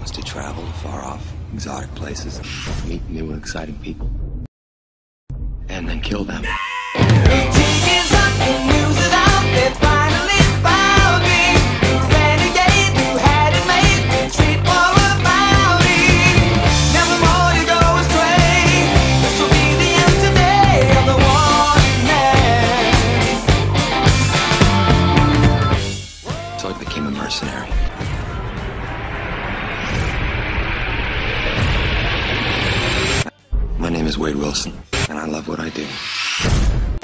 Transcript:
was to travel to far off, exotic places, meet new and exciting people, and then kill them. So I became a mercenary. My name is Wade Wilson, and I love what I do.